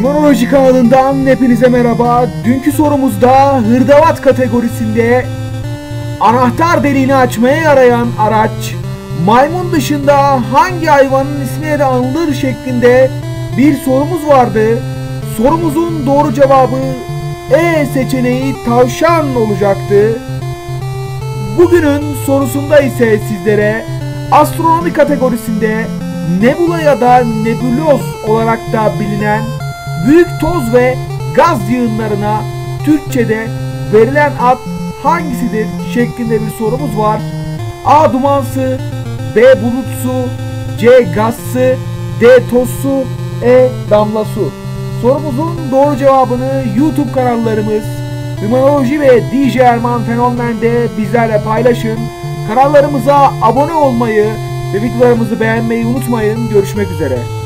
Limanoloji kanalından hepinize merhaba. Dünkü sorumuzda hırdavat kategorisinde anahtar deliğini açmaya yarayan araç maymun dışında hangi hayvanın ismiyle de anılır şeklinde bir sorumuz vardı. Sorumuzun doğru cevabı E seçeneği tavşan olacaktı. Bugünün sorusunda ise sizlere astronomi kategorisinde nebula ya da nebulöz olarak da bilinen büyük toz ve gaz yığınlarına Türkçe'de verilen ad hangisidir şeklinde bir sorumuz var. A. Dumansı, B. Bulutsu, C. Gazsı, D. Tozsu, E. Damlasu. Sorumuzun doğru cevabını YouTube kanallarımız Limanoloji ve DJ Erman Fenomen'de bizlerle paylaşın. Kanallarımıza abone olmayı ve videolarımızı beğenmeyi unutmayın. Görüşmek üzere.